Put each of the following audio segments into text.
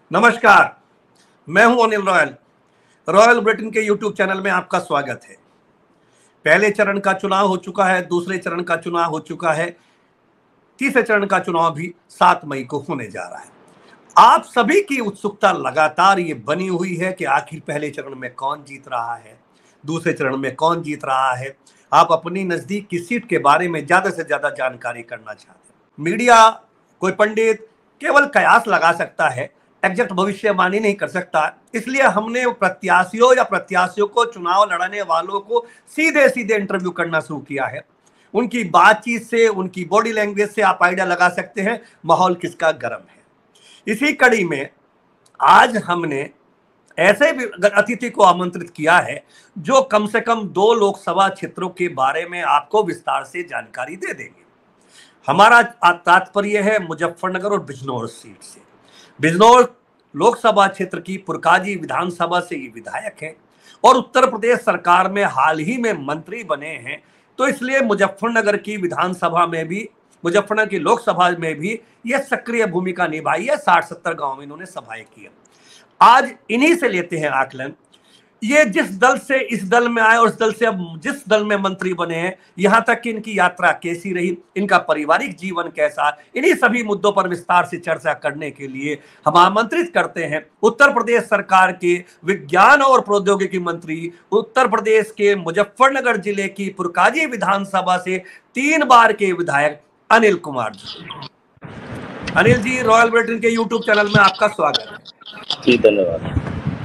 नमस्कार, मैं हूं अनिल रॉयल। रॉयल बुलेटिन के यूट्यूब चैनल में आपका स्वागत है। पहले चरण का चुनाव हो चुका है, दूसरे चरण का चुनाव हो चुका है, तीसरे चरण का चुनाव भी 7 मई को होने जा रहा है। आप सभी की उत्सुकता लगातार ये बनी हुई है कि आखिर पहले चरण में कौन जीत रहा है, दूसरे चरण में कौन जीत रहा है। आप अपनी नजदीक की सीट के बारे में ज्यादा से ज्यादा जानकारी करना चाहते हैं। मीडिया, कोई पंडित केवल कयास लगा सकता है, एग्जैक्ट भविष्यवाणी नहीं कर सकता। इसलिए हमने प्रत्याशियों को, चुनाव लड़ने वालों को सीधे सीधे इंटरव्यू करना शुरू किया है। उनकी बातचीत से, उनकी बॉडी लैंग्वेज से आप आइडिया लगा सकते हैं माहौल किसका गर्म है। इसी कड़ी में आज हमने ऐसे भी अतिथि को आमंत्रित किया है जो कम से कम 2 लोकसभा क्षेत्रों के बारे में आपको विस्तार से जानकारी दे देंगे। हमारा तात्पर्य है मुजफ्फरनगर और बिजनौर सीट से। बिजनौर लोकसभा क्षेत्र की पुरकाजी विधानसभा से ये विधायक हैं और उत्तर प्रदेश सरकार में हाल ही में मंत्री बने हैं, तो इसलिए मुजफ्फरनगर की विधानसभा में भी, मुजफ्फरनगर की लोकसभा में भी ये सक्रिय भूमिका निभाई है। 60-70 गांव में इन्होंने सभाएं की। आज इन्हीं से लेते हैं आकलन। ये जिस दल से इस दल में आए और इस दल से अब जिस दल में मंत्री बने हैं, यहां तक कि इनकी यात्रा कैसी रही, इनका पारिवारिक जीवन कैसा, इन्हीं सभी मुद्दों पर विस्तार से चर्चा करने के लिए हम आमंत्रित करते हैं उत्तर प्रदेश सरकार के विज्ञान और प्रौद्योगिकी मंत्री, उत्तर प्रदेश के मुजफ्फरनगर जिले की पुरकाजी विधानसभा से 3 बार के विधायक अनिल कुमार जी। अनिल जी, रॉयल बुलेटिन के यूट्यूब चैनल में आपका स्वागत है जी। धन्यवाद।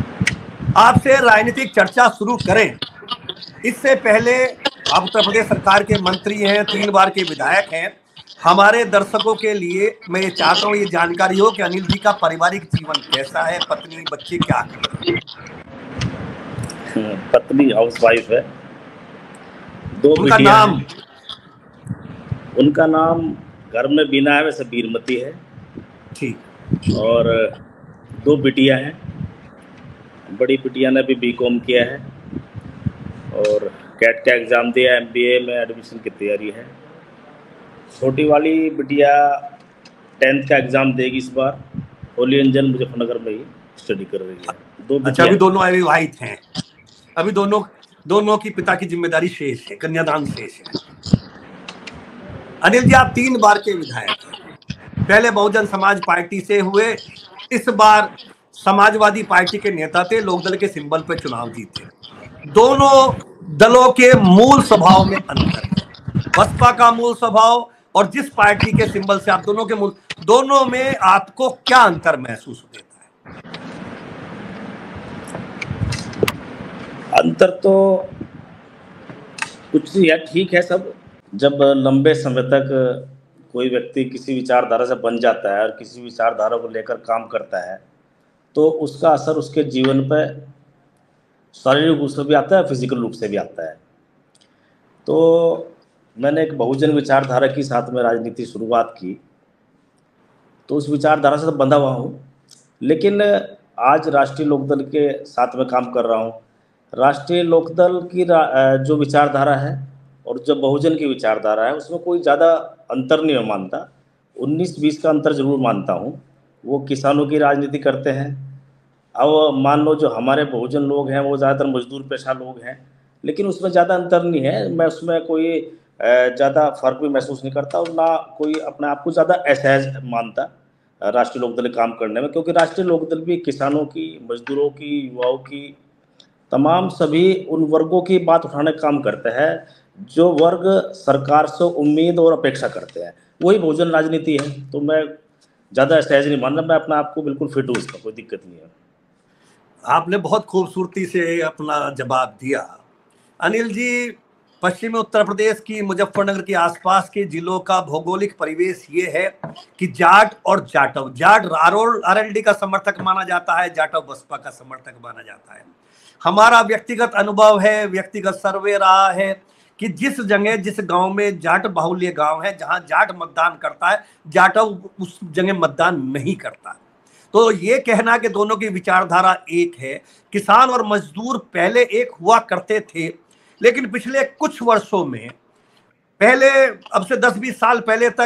आपसे राजनीतिक चर्चा शुरू करें इससे पहले, आप उत्तर प्रदेश सरकार के मंत्री हैं, 3 बार के विधायक हैं। हमारे दर्शकों के लिए मैं ये चाहता हूँ ये जानकारी हो कि अनिल जी का पारिवारिक जीवन कैसा है, पत्नी बच्चे क्या करते हैं। पत्नी हाउसवाइफ है, 2 उनका नाम? उनका नाम घर में बीना है, वैसे बीरमती है। ठीक। और 2 बिटिया हैं। बड़ी बिटिया ने भी बीकॉम किया है और कैट का एग्ज़ाम दिया, MBA में एडमिशन की तैयारी है। छोटी वाली बिटिया 10th का एग्ज़ाम देगी इस बार। होली एंजल मुजफ्फरनगर में ही स्टडी कर रही है। 2 अच्छा, अभी दोनों अविवाहित हैं? अभी दोनों की पिता की जिम्मेदारी शेष है, कन्यादान शेष है। अनिल जी, आप 3 बार के विधायक हैं। पहले बहुजन समाज पार्टी से हुए, इस बार समाजवादी पार्टी के नेता थे, लोकदल के सिंबल पर चुनाव जीते। दोनों दलों के मूल स्वभाव में अंतर है। बसपा का मूल स्वभाव और जिस पार्टी के सिंबल से आप दोनों में आपको क्या अंतर महसूस देता है? अंतर तो कुछ नहीं है, ठीक है सब। जब लंबे समय तक कोई व्यक्ति किसी विचारधारा से बन जाता है और किसी विचारधारा को लेकर काम करता है, तो उसका असर उसके जीवन पर शारीरिक रूप से भी आता है, फिजिकल रूप से भी आता है। तो मैंने एक बहुजन विचारधारा के साथ में राजनीति शुरुआत की, तो उस विचारधारा से तो बंधा हुआ हूँ। लेकिन आज राष्ट्रीय लोकदल के साथ में काम कर रहा हूँ। राष्ट्रीय लोकदल की जो विचारधारा है और जो बहुजन की विचारधारा है, उसमें कोई ज़्यादा अंतर नहीं मैं मानता। 19-20 का अंतर जरूर मानता हूँ। वो किसानों की राजनीति करते हैं। अब मान लो जो हमारे बहुजन लोग हैं वो ज़्यादातर मजदूर पेशा लोग हैं, लेकिन उसमें ज़्यादा अंतर नहीं है। मैं उसमें कोई ज़्यादा फर्क भी महसूस नहीं करता और ना कोई अपने आप को ज़्यादा असहज मानता राष्ट्रीय लोकदल काम करने में, क्योंकि राष्ट्रीय लोकदल भी किसानों की, मजदूरों की, युवाओं की, तमाम सभी उन वर्गों की बात उठाने का काम करता है जो वर्ग सरकार से उम्मीद और अपेक्षा करते हैं। वही बहुजन राजनीति है। तो मैं ज़्यादा सहज नहीं मानना, मैं अपना आपको बिल्कुल फिट हूँ, इसका कोई दिक्कत नहीं है। आपने बहुत खूबसूरती से अपना जवाब दिया। अनिल जी, पश्चिमी उत्तर प्रदेश की मुजफ्फरनगर के आसपास के जिलों का भौगोलिक परिवेश ये है कि जाट और जाटव, जाट RLD का समर्थक माना जाता है, जाटव बसपा का समर्थक माना जाता है। हमारा व्यक्तिगत अनुभव है, व्यक्तिगत सर्वे रहा है कि जिस जगह, जिस गांव में जाट बाहुल्य गांव है, जहां जाट मतदान करता है, जाटव उस जगह मतदान नहीं करता। तो ये कहना कि दोनों की विचारधारा एक है, किसान और मजदूर पहले एक हुआ करते थे, लेकिन पिछले कुछ वर्षों में, पहले अब से 10-20 साल पहले तक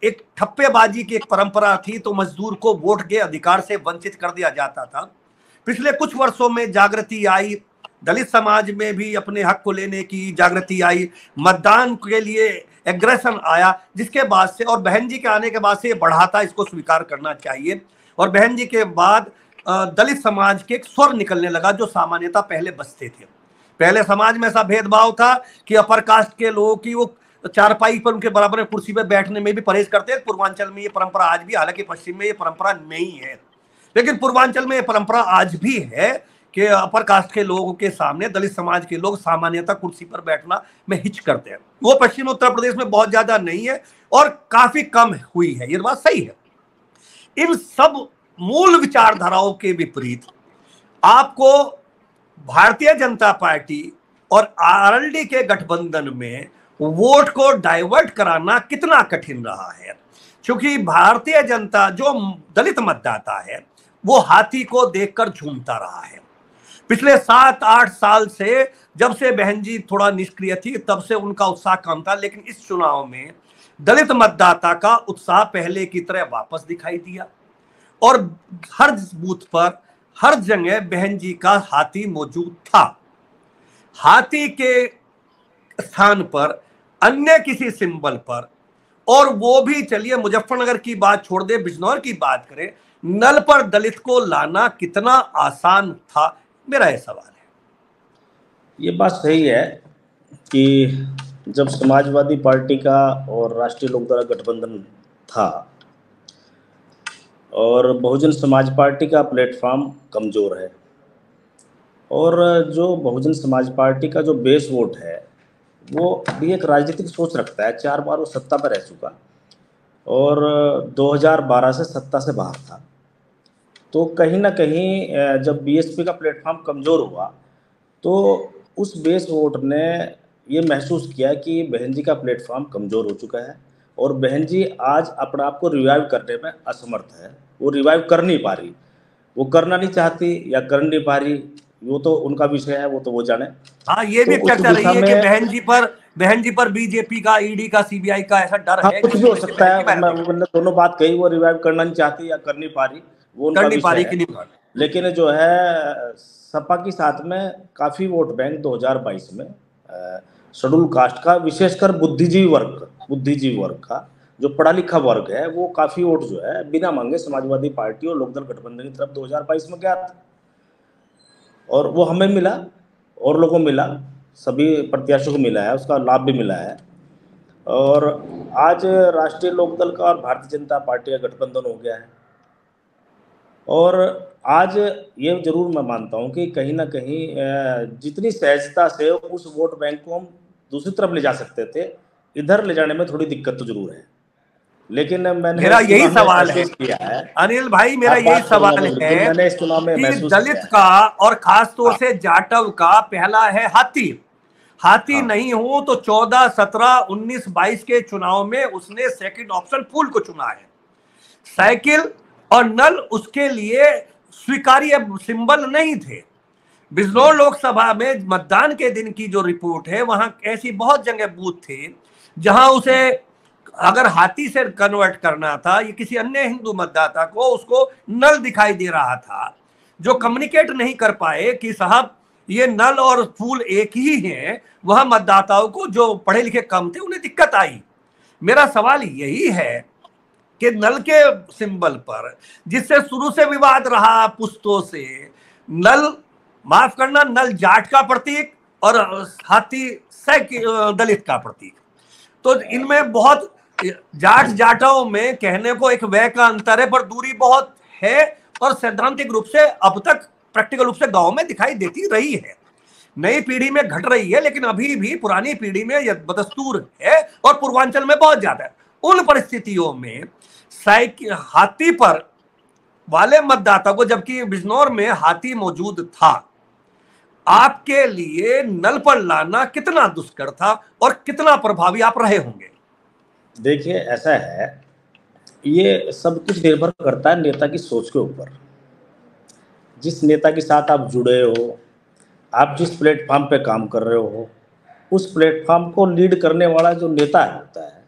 एक ठप्पेबाजी की एक परंपरा थी, तो मजदूर को वोट के अधिकार से वंचित कर दिया जाता था। पिछले कुछ वर्षों में जागृति आई, दलित समाज में भी अपने हक को लेने की जागृति आई, मतदान के लिए एग्रेशन आया, जिसके बाद से और बहन जी के आने के बाद से ये बढ़ा था, इसको स्वीकार करना चाहिए। और बहन जी के बाद दलित समाज के एक स्वर निकलने लगा जो सामान्यतः पहले बचते थे। पहले समाज में ऐसा भेदभाव था कि अपर कास्ट के लोगों की वो चारपाई पर उनके बराबर में कुर्सी पर बैठने में भी परहेज करते हैं। पूर्वांचल में ये परंपरा आज भी, हालांकि पश्चिम में ये परंपरा नहीं है, लेकिन पूर्वांचल में ये परंपरा आज भी है कि अपर कास्ट के लोगों के सामने दलित समाज के लोग सामान्यतः कुर्सी पर बैठना में हिच करते हैं। वो पश्चिम उत्तर प्रदेश में बहुत ज्यादा नहीं है और काफी कम हुई है, ये बात सही है। इन सब मूल विचारधाराओं के विपरीत आपको भारतीय जनता पार्टी और आरएलडी के गठबंधन में वोट को डाइवर्ट कराना कितना कठिन रहा है, क्योंकि भारतीय जनता जो दलित मतदाता है वो हाथी को देखकर झूमता रहा है। पिछले 7-8 साल से, जब से बहन जी थोड़ा निष्क्रिय थी, तब से उनका उत्साह कम था, लेकिन इस चुनाव में दलित मतदाता का उत्साह पहले की तरह वापस दिखाई दिया और हर बूथ पर, हर जगह बहन जी का हाथी मौजूद था। हाथी के स्थान पर अन्य किसी सिंबल पर, और वो भी चलिए मुजफ्फरनगर की बात छोड़ दे, बिजनौर की बात करें, नल पर दलित को लाना कितना आसान था, मेरा यह सवाल है। ये बात सही है कि जब समाजवादी पार्टी का और राष्ट्रीय लोकदल गठबंधन था और बहुजन समाज पार्टी का प्लेटफॉर्म कमज़ोर है, और जो बहुजन समाज पार्टी का जो बेस वोट है वो भी एक राजनीतिक सोच रखता है। 4 बार वो सत्ता पर रह चुका और 2012 से सत्ता से बाहर था, तो कहीं ना कहीं जब बीएसपी का प्लेटफॉर्म कमज़ोर हुआ तो उस बेस वोट ने ये महसूस किया कि बहन जी का प्लेटफॉर्म कमज़ोर हो चुका है और बहन जी आज अपने आप को रिवाइव करने में असमर्थ है। वो रिवाइव कर नहीं पा रही, वो करना नहीं चाहती या कर नहीं पा रही, वो तो उनका विषय है, वो तो वो जाने। हाँ, ये भी तो चर्चा रही है कि बहन जी पर बीजेपी का, ईडी का, सीबीआई का ऐसा डर है। कुछ भी हो सकता है, मैंने दोनों बात कही, वो रिवाइव करना नहीं चाहती या कर नहीं पा रही, वो उनका विषय है। लेकिन जो है सपा की साथ में काफ़ी वोट बैंक 2022 में शेड्यूल कास्ट का, विशेषकर बुद्धिजीवी वर्ग का, जो पढ़ा लिखा वर्ग है, वो काफ़ी वोट जो है बिना मांगे समाजवादी पार्टी और लोकदल गठबंधन की तरफ 2022 में गया था और वो हमें मिला और लोगों को मिला, सभी प्रत्याशियों को मिला है, उसका लाभ भी मिला है। और आज राष्ट्रीय लोकदल का और भारतीय जनता पार्टी का गठबंधन हो गया है और आज ये जरूर मैं मानता हूँ कि कहीं ना कहीं जितनी सहजता से उस वोट बैंक को हम दूसरी तरफ ले जा सकते थे, इधर ले जाने में थोड़ी दिक्कत तो जरूर है। लेकिन मैंने मेरा यही सवाल है अनिल भाई, मेरा यही सवाल है कि दलित का और खासतौर से जाटव का पहला है हाथी नहीं हो तो 14, 17, 19, 22 के चुनाव में उसने सेकंड ऑप्शन फूल को चुना है। साइकिल और नल उसके लिए स्वीकार्य सिंबल नहीं थे। बिजनौर लोकसभा में मतदान के दिन की जो रिपोर्ट है, वहां ऐसी बहुत जगह बूथ थे जहां उसे अगर हाथी से कन्वर्ट करना था या किसी अन्य हिंदू मतदाता को, उसको नल दिखाई दे रहा था, जो कम्युनिकेट नहीं कर पाए कि साहब ये नल और फूल एक ही हैं। वह मतदाताओं को जो पढ़े लिखे कम थे उन्हें दिक्कत आई। मेरा सवाल यही है कि नल के सिंबल पर, जिससे शुरू से विवाद रहा पुश्तों से, नल जाट का प्रतीक और हाथी दलित का प्रतीक, तो इनमें बहुत जाटों में कहने को एक वय का अंतर है, पर दूरी बहुत है और सैद्धांतिक रूप से अब तक प्रैक्टिकल रूप से गांव में दिखाई देती रही है। नई पीढ़ी में घट रही है, लेकिन अभी भी पुरानी पीढ़ी में यह बदस्तूर है और पूर्वांचल में बहुत ज्यादा है। उन परिस्थितियों में हाथी पर वाले मतदाता को, जबकि बिजनौर में हाथी मौजूद था, आपके लिए नल पर लाना कितना दुष्कर था और कितना प्रभावी आप रहे होंगे? देखिए, ऐसा है, ये सब कुछ निर्भर करता है नेता की सोच के ऊपर। जिस नेता के साथ आप जुड़े हो, आप जिस प्लेटफॉर्म पे काम कर रहे हो, उस प्लेटफॉर्म को लीड करने वाला जो नेता होता है,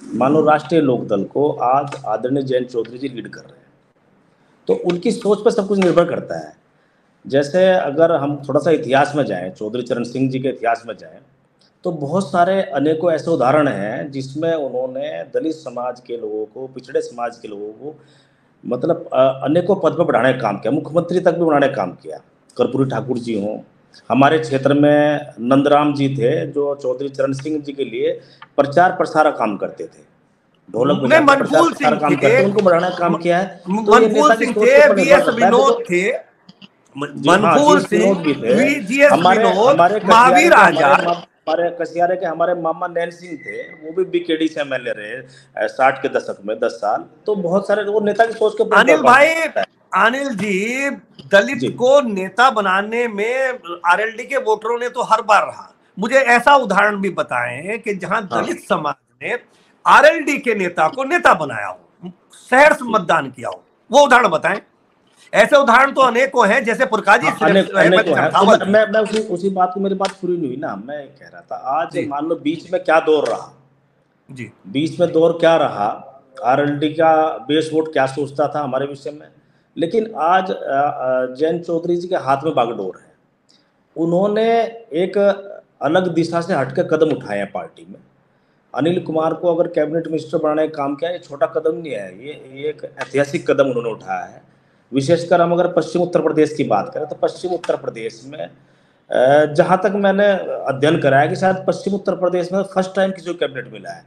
मान लो राष्ट्रीय लोकदल को आज आदरणीय जयंत चौधरी जी लीड कर रहे हैं, तो उनकी सोच पर सब कुछ निर्भर करता है। जैसे अगर हम थोड़ा सा इतिहास में जाएं, चौधरी चरण सिंह जी के इतिहास में जाएं, तो बहुत सारे अनेकों ऐसे उदाहरण हैं जिसमें उन्होंने दलित समाज के लोगों को, पिछड़े समाज के लोगों को मतलब अनेकों पद पर बढ़ाने का काम किया, मुख्यमंत्री तक भी बढ़ाने का काम किया। कर्पूरी ठाकुर जी हों, हमारे क्षेत्र में नंदराम जी थे जो चौधरी चरण सिंह जी के लिए प्रचार प्रसार का काम करते थे, ढोलक नहीं, बजा के प्रचार मनफूल प्रसार सिंह काम थे, करते, उनको बढ़ाने का काम किया है। तो ये मनफूल नेता की सिंह सोच थे, के ऊपर निर्भर वीएस करता है। विनोद देखो थे, जी हाँ, मनफूल जीएस सिंह, विनोद भी थे, जीएस हमारे विनोद, हमारे कसियारे महावीर के आजाद। हमारे कसियारे के हमारे मामा नैन सिंह थे, वो भी बीकेडी से एमएलए रहे 60 के दशक में 10 साल। तो बहुत सारे वो नेता की सोच के ऊपर अनिल निर्भर भाई, करता है। अनिल जी, दलित जी को नेता बनाने में आरएलडी के वोटरों ने तो हर बार रहा। मुझे ऐसा उदाहरण भी बताएं कि जहां हाँ दलित समाज ने आरएलडी के नेता को नेता बनाया हो, शहर से मतदान किया हो, वो उदाहरण बताएं। ऐसे उदाहरण तो अनेकों हैं, जैसे पुरकाजी हाँ, सिर्फ अहमद अनेकों है। तो चंठावल थे। मैं उसी बात को, मेरी बात पूरी नहीं हुई ना। मैं कह रहा था आज जी मान लो बीच में क्या दौर रहा, जी बीच में दौर क्या रहा, आरएलडी का बेस वोट क्या सोचता था हमारे विषय में। लेकिन आज जयंत चौधरी जी के हाथ में बागडोर है, उन्होंने एक अलग दिशा से हटकर कदम उठाए हैं पार्टी में। अनिल कुमार को अगर कैबिनेट मिनिस्टर बनाने का काम किया, ये छोटा कदम नहीं है, ये एक ऐतिहासिक कदम उन्होंने उठाया है। विशेषकर हम अगर पश्चिम उत्तर प्रदेश की बात करें तो पश्चिम उत्तर प्रदेश में जहाँ तक मैंने अध्ययन करा है कि शायद पश्चिम उत्तर प्रदेश में फर्स्ट टाइम किसी को कैबिनेट मिला है।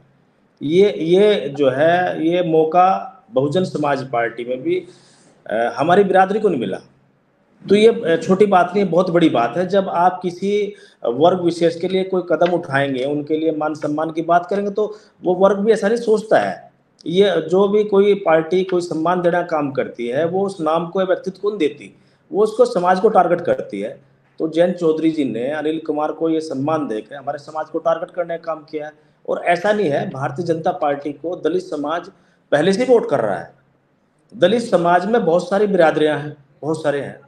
ये जो है ये मौका बहुजन समाज पार्टी में भी हमारी बिरादरी को नहीं मिला। तो ये छोटी बात नहीं, बहुत बड़ी बात है। जब आप किसी वर्ग विशेष के लिए कोई कदम उठाएंगे, उनके लिए मान सम्मान की बात करेंगे, तो वो वर्ग भी ऐसा नहीं सोचता है। ये जो भी कोई पार्टी कोई सम्मान देना काम करती है, वो उस नाम को या व्यक्तित्व को नहीं देती, वो उसको समाज को टारगेट करती है। तो जयंत चौधरी जी ने अनिल कुमार को ये सम्मान देकर हमारे समाज को टारगेट करने का काम किया है। और ऐसा नहीं है, भारतीय जनता पार्टी को दलित समाज पहले से वोट कर रहा है। दलित समाज में बहुत सारी बिरादरियां हैं, बहुत सारे हैं।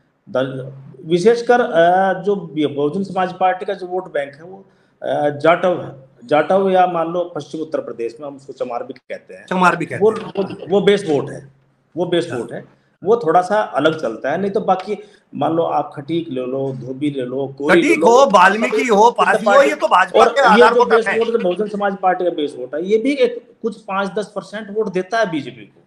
विशेषकर जो बहुजन समाज पार्टी का जो वोट बैंक है वो जाटव है, जाटव या मान लो पश्चिम उत्तर प्रदेश में हम उसको चमार भी कहते हैं, चमार भी कहते हैं। वो बेस वोट है, वो बेस वोट है। वो थोड़ा सा अलग चलता है। नहीं तो बाकी मान लो आप खटीक ले लो, धोबी ले लो, कोरी ले खटीक लो, हो, वाल्मीकि हो, पासी हो, ये तो भाजपा और के ये आधार जो को बेस है। वोट, जो बहुजन समाज पार्टी का बेस वोट है, ये भी एक कुछ 5-10% वोट देता है बीजेपी को।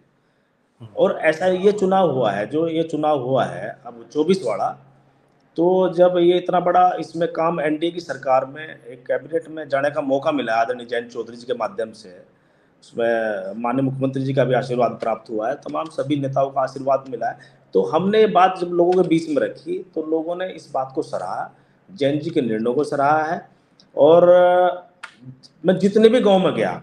और ऐसा ये चुनाव हुआ है, जो ये चुनाव हुआ है अब 24 वाला, तो जब ये इतना बड़ा इसमें काम एनडीए की सरकार में एक कैबिनेट में जाने का मौका मिला आदरणीय जयंत चौधरी जी के माध्यम से, उसमें माननीय मुख्यमंत्री जी का भी आशीर्वाद प्राप्त हुआ है, तमाम सभी नेताओं का आशीर्वाद मिला है। तो हमने ये बात जब लोगों के बीच में रखी तो लोगों ने इस बात को सराहा, जयंत जी के निर्णयों को सराहा है। और मैं जितने भी गांव में गया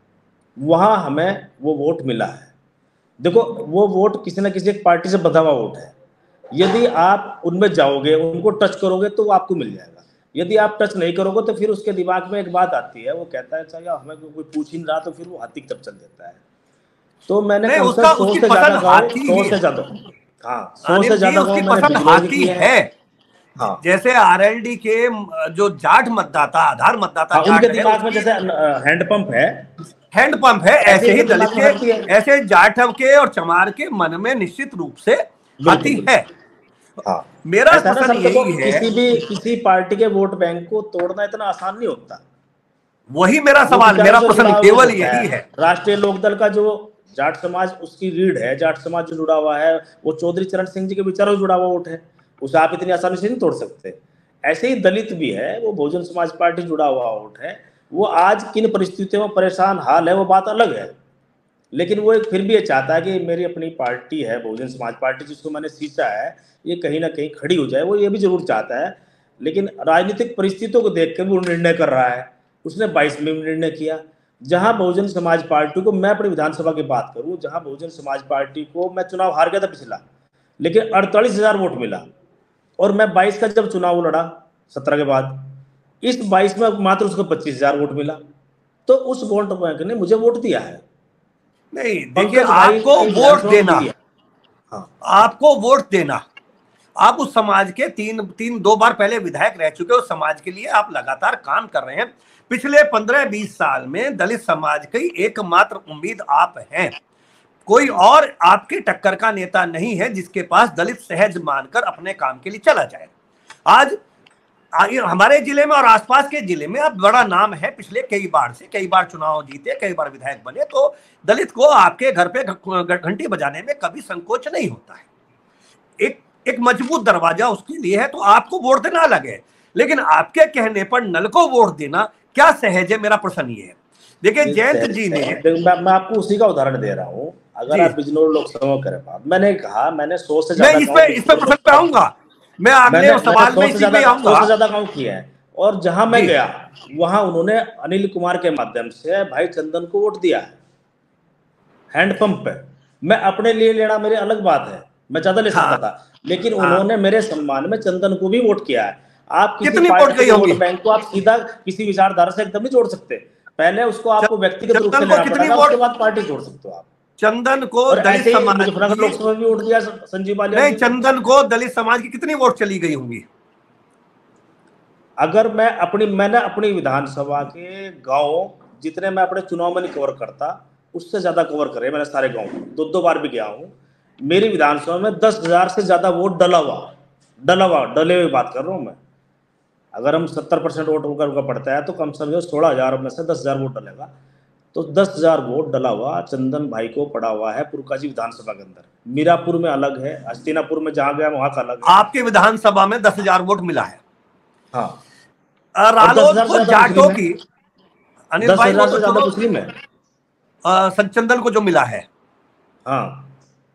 वहाँ हमें वो वोट मिला है। देखो वो वोट किसी न किसी एक पार्टी से बंधा हुआ वोट है। यदि आप उनमें जाओगे, उनको टच करोगे तो वो आपको मिल जाएगा। यदि आप टच नहीं करोगे तो फिर उसके दिमाग में एक बात आती है, वो कहता है चलो हमें कोई पूछ ही नहीं रहा, तो फिर वो हाथी की तरफ चल देता है। तो मैंने नहीं, कम से उसका 100 उसकी से ज्यादा पसंद गाँव, हाथी 100 ही से है। ज्यादा, हाँ 100 अनिल से जी, ज्यादा उसकी गाँव मैंने पसंद बिजनौर भी हाथी किए है। हैं। हाँ जैसे आरएलडी के जो जाट मतदाता, आधार मतदाता हाँ, उनके जाट है, दिमाग में उसकी जैसे हैंडपंप है, हैंडपंप है, ऐसे ऐसे ही इनके दलित दिमाग में के, हाथी है। ऐसे जाटव के और चमार के मन में निश्चित रूप से बिल्कुल हाथी बिल्कुल। है। हाँ, मेरा ऐसा ना प्रश्न सब देखो, यही है, किसी पार्टी के वोट बैंक को तोड़ना इतना आसान नहीं होता। वही मेरा वो सवाल, बेचारा मेरा जो प्रश्न जुड़ा हुआ केवल होता यही है, है। राष्ट्रीय लोकदल का जो जाट समाज उसकी रीढ़ है, जाट समाज जो जुड़ा हुआ है, वो चौधरी चरण सिंह जी के विचारों से जुड़ा हुआ वोट है, उसे आप इतनी आसानी से नहीं तोड़ सकते। ऐसे ही दलित भी है, वो बहुजन समाज पार्टी जुड़ा हुआ वोट है। वो आज किन परिस्थितियों में परेशान हाल है वो बात अलग है, लेकिन वो फिर भी ये चाहता है कि मेरी अपनी पार्टी है बहुजन समाज पार्टी, जिसको मैंने सींचा है, ये कहीं ना कहीं खड़ी हो जाए। वो ये भी जरूर चाहता है, लेकिन राजनीतिक परिस्थितियों को देख कर वो निर्णय कर रहा है। उसने 22 में निर्णय किया, जहां बहुजन समाज पार्टी को, मैं अपनी विधानसभा की बात करूं, जहां बहुजन समाज पार्टी को, मैं चुनाव हार गया था पिछला, लेकिन 48,000 वोट मिला। और मैं 22 का जब चुनाव लड़ा 17 के बाद, इस 22 में मात्र उसको 25,000 वोट मिला। तो उस वोट बैंक ने मुझे वोट दिया है। नहीं देखिए, पंकज भाई आपको की वोट विधानसभा देना, दिया। हाँ आपको वोट देना आप उस समाज के दो बार पहले विधायक रह चुके हो, उस समाज के लिए आप लगातार काम कर रहे हैं। पिछले 15-20 साल में दलित समाज की एकमात्र उम्मीद आप हैं। कोई और आपके टक्कर का नेता नहीं है जिसके पास दलित सहज मानकर अपने काम के लिए चला जाए। आज हमारे जिले में और आसपास के जिले में अब बड़ा नाम है, पिछले कई बार चुनाव जीते, कई बार विधायक बने, तो दलित को आपके घर पे घंटी बजाने में कभी संकोच नहीं होता है। एक मजबूत दरवाजा उसके लिए है, तो आपको वोट देना लगे, लेकिन आपके कहने पर नल को वोट देना क्या सहज है, मेरा प्रश्न ये है। देखिए जयंत जी ने, मैं आपको उसी का उदाहरण दे रहा हूँ। अगर आप बिजनौर लोकसभा करें बात, मैंने कहा मैंने 100 से ज्यादा, मैं इस पे प्रश्न पे आऊंगा, मैं अगले सवाल में इसी पे आऊंगा। 100 से ज्यादा काम किया है, और जहां मैं गया वहां उन्होंने अनिल कुमार के माध्यम से भाई चंदन को वोट दिया है हैंडपंप पे। मैं अपने लिए लेना मेरी अलग बात है, मैं ज्यादा ले सकता था, लेकिन उन्होंने मेरे सम्मान में चंदन को भी वोट किया है। आप किसी पार्टी के वोट बैंक को आप सीधा किसी विचारधारा से एकदम नहीं जोड़ सकते, पहले उसको आपको व्यक्तिगत रूप से लेना पड़ेगा, उसके बाद पार्टी जोड़ सकते हो आप। चंदन को दलित समाज मुजफ्फरनगर लोकसभा में वोट दिया संजीव बालियान नहीं, चंदन को दलित समाज की कितनी वोट चली गई होंगी? अगर मैंने अपनी विधानसभा के गांव जितने मैं अपने चुनाव में नहीं कवर करता, उससे ज्यादा कवर करे मैंने सारे गांव, 2 बार भी गया हूं। मेरी विधानसभा में 10,000 से ज्यादा वोट डले हुए बात कर रहा हूं मैं। अगर हम 70% वोट होकर पड़ता है तो कम से कम 16,000 में से 10,000 वोट डलेगा, तो 10,000 वोट डला हुआ चंदन भाई को पड़ा हुआ है पुरकाजी विधानसभा के अंदर। मीरापुर में अलग है, हस्तिनापुर में जहां गया वहां का अलग है। आपके विधानसभा में 10,000 वोट मिला है। हाँ, रालोद को जाटों की, अनिल भाई को तो ज्यादा मुस्लिम है चंदन को जो मिला है। हाँ,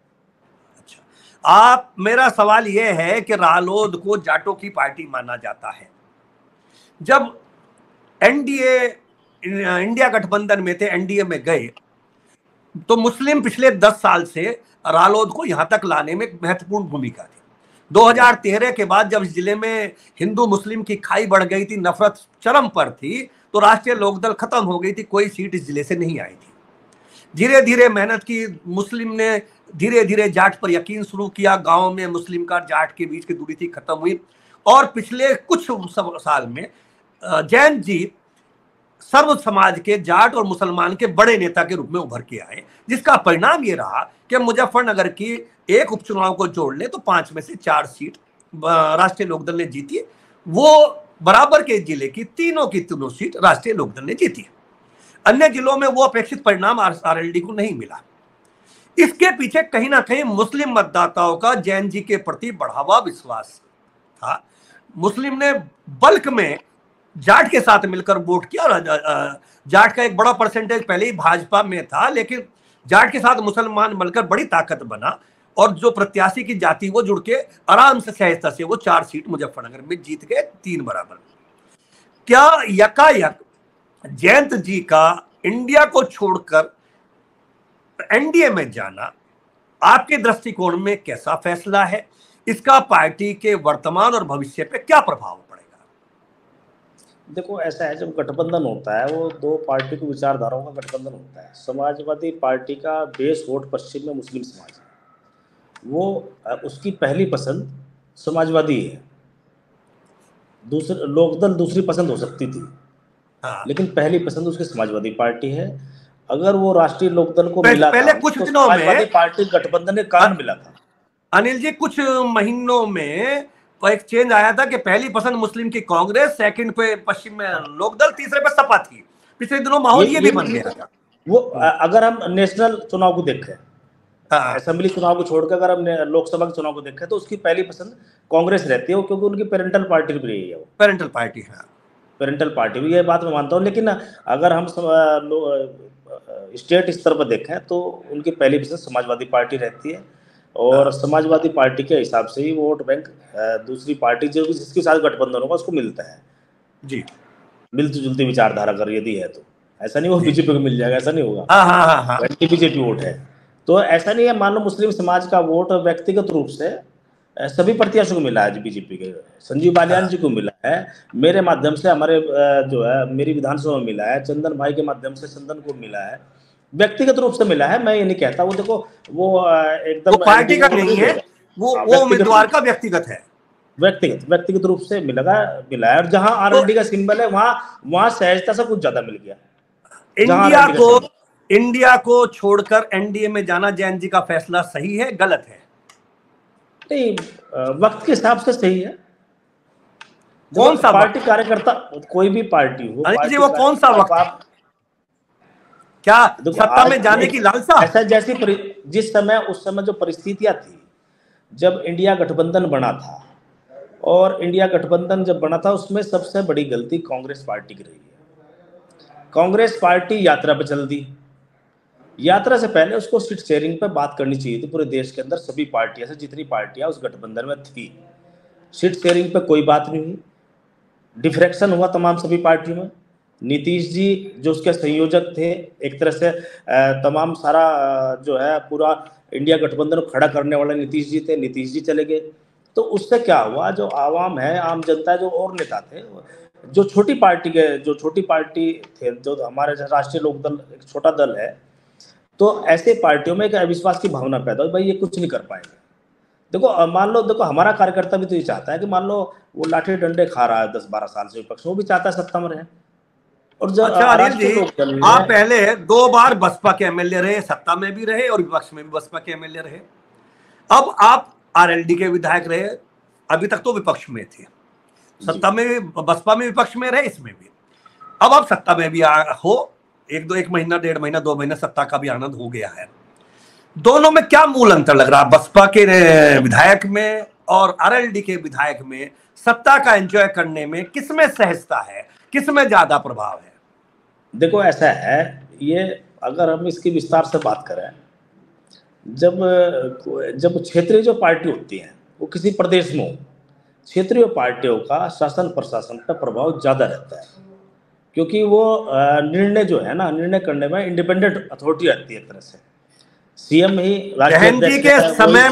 अच्छा, मेरा सवाल यह है कि रालोद को जाटों की पार्टी माना जाता है। जब एनडीए इंडिया गठबंधन में थे, एनडीए में गए, तो मुस्लिम पिछले 10 साल से रालोद को यहां तक लाने में महत्वपूर्ण भूमिका थी। 2013 के बाद जब जिले में हिंदू मुस्लिम की खाई बढ़ गई थी, नफरत चरम पर थी, तो राष्ट्रीय लोकदल खत्म हो गई थी, कोई सीट इस जिले से नहीं आई थी। धीरे धीरे मेहनत की, मुस्लिम ने धीरे धीरे जाट पर यकीन शुरू किया, गांव में मुस्लिम का जाट के बीच की दूरी थी खत्म हुई, और पिछले कुछ साल में जयंत जी सर्व समाज के जाट और मुसलमान के बड़े नेता के रूप में उभर के आए, जिसका परिणाम ये रहा कि मुजफ्फरनगर की एक उपचुनाव को जोड़ ले तो 5 में से 4 सीट राष्ट्रीय लोकदल ने जीती। वो बराबर के जिले की तीनों सीट राष्ट्रीय लोकदल ने जीती। अन्य जिलों में वो अपेक्षित परिणाम आरएलडी को नहीं मिला। इसके पीछे कहीं ना कहीं मुस्लिम मतदाताओं का जैन जी के प्रति बढ़ा हुआ विश्वास था। मुस्लिम ने बल्क में जाट के साथ मिलकर वोट किया, और जाट का एक बड़ा परसेंटेज पहले ही भाजपा में था, लेकिन जाट के साथ मुसलमान मिलकर बड़ी ताकत बना, और जो प्रत्याशी की जाति वो जुड़ के आराम से सहजता से वो 4 सीट मुजफ्फरनगर में जीत गए, 3 बराबर। क्या यकायक जयंत जी का इंडिया को छोड़कर एनडीए में जाना आपके दृष्टिकोण में कैसा फैसला है? इसका पार्टी के वर्तमान और भविष्य पे क्या प्रभाव पड़ेगा? देखो, ऐसा है, जब गठबंधन होता है वो 2 पार्टी की विचारधाराओं का गठबंधन होता है। समाजवादी पार्टी का बेस वोट पश्चिम में मुस्लिम समाज है, वो उसकी पहली पसंद समाजवादी है। लोकदल दूसरी पसंद हो सकती थी, हाँ, लेकिन पहली पसंद उसकी समाजवादी पार्टी है। अगर वो राष्ट्रीय लोकदल को मिला पहले कुछ तो दिनों में पार्टी गठबंधन के कारण मिला था। अनिल जी, कुछ महीनों में एक चेंज आया था कि पहली पसंद मुस्लिम की कांग्रेस, सेकंड पे पश्चिम में लोकदल, तीसरे पे सपा थी। पिछले दिनों माहौल ये भी बन गया था। वो अगर हम नेशनल चुनाव को देखें, असेंबली चुनाव को छोड़कर अगर हम लोकसभा के चुनाव को देखें, तो उसकी पहली पसंद कांग्रेस रहती है, क्योंकि उनकी पेरेंटल पार्टी भी रही है। वो पेरेंटल पार्टी है, पेरेंटल पार्टी भी, ये बात मैं मानता हूँ। लेकिन अगर हम स्टेट स्तर पर देखें तो उनकी पहली पसंद समाजवादी पार्टी रहती है, और समाजवादी पार्टी के हिसाब से ही वोट बैंक दूसरी पार्टी जो जिसके साथ गठबंधन होगा उसको मिलता है जी। मिलती जुलती विचारधारा अगर यदि है तो ऐसा नहीं वो बीजेपी को मिल जाएगा, ऐसा नहीं होगा। बीजेपी वोट है तो ऐसा नहीं है। मान लो मुस्लिम समाज का वोट व्यक्तिगत रूप से सभी प्रत्याशियों को मिला है, बीजेपी के संजीव बालियान जी को मिला है, मेरे माध्यम से हमारे जो है मेरी विधानसभा में मिला है, चंदन भाई के माध्यम से चंदन को मिला है, व्यक्तिगत रूप से मिला है। मैं ये नहीं कहता, वो देखो वो एकदम पार्टी का नहीं है, वो उम्मीदवार का व्यक्तिगत है, व्यक्तिगत रूप से मिला है। और जहां आरएलडी का सिंबल है वहां सहजता से कुछ ज्यादा मिल गया। इंडिया को छोड़कर एनडीए में जाना जैन जी का फैसला सही है, गलत है? नहीं, वक्त के हिसाब से सही है। कौन सा पार्टी कार्यकर्ता, कोई भी पार्टी हो, अनिल जी, वो कौन सा वक्त? क्या सत्ता में जाने की लालसा? ऐसा जैसी जिस समय, उस समय जो परिस्थितियां थी, जब इंडिया गठबंधन बना था, और इंडिया गठबंधन जब बना था उसमें सबसे बड़ी गलती कांग्रेस पार्टी की रही है। कांग्रेस पार्टी यात्रा पे चल दी। यात्रा से पहले उसको सीट शेयरिंग पे बात करनी चाहिए थी पूरे देश के अंदर सभी पार्टियां से, जितनी पार्टियां उस गठबंधन में थी। सीट शेयरिंग पे कोई बात नहीं हुई, डिफ्रैक्शन हुआ तमाम सभी पार्टियों में। नीतीश जी जो उसके संयोजक थे, एक तरह से तमाम सारा जो है पूरा इंडिया गठबंधन को खड़ा करने वाले नीतीश जी थे, नीतीश जी चले गए। तो उससे क्या हुआ, जो आवाम है, आम जनता, जो और नेता थे, जो छोटी पार्टी थे, जो हमारे राष्ट्रीय लोकदल एक छोटा दल है, तो ऐसे पार्टियों में एक अविश्वास की भावना पैदा हुई, भाई ये कुछ नहीं कर पाएंगे। देखो मान लो, देखो हमारा कार्यकर्ता भी तो ये चाहता है कि मान लो वो लाठी डंडे खा रहा है 10-12 साल से विपक्ष, वो भी चाहता है सत्ता में रहे। और जब अच्छा अनिल जी, आप पहले 2 बार बसपा के एमएलए रहे, सत्ता में भी रहे और विपक्ष में भी बसपा के एमएलए रहे। अब आप आरएलडी के विधायक रहे, अभी तक तो विपक्ष में थे, सत्ता में भी, बसपा में विपक्ष में रहे, इसमें भी। अब आप सत्ता में भी हो, एक महीना, 1.5 महीना, 2 महीना सत्ता का भी आनंद हो गया है। दोनों में क्या मूल अंतर लग रहा है, बसपा के विधायक में और आरएलडी के विधायक में? सत्ता का एंजॉय करने में किसमें सहजता है, किसमें ज्यादा प्रभाव है? देखो ऐसा है, ये अगर हम इसकी विस्तार से बात करें, जब क्षेत्रीय जो पार्टी होती है वो किसी प्रदेश में हो, क्षेत्रीय पार्टियों का शासन प्रशासन पर प्रभाव ज्यादा रहता है, क्योंकि वो निर्णय जो है ना, निर्णय करने में इंडिपेंडेंट अथॉरिटी रहती है एक तरह से। सीएम ही बहन जी के समय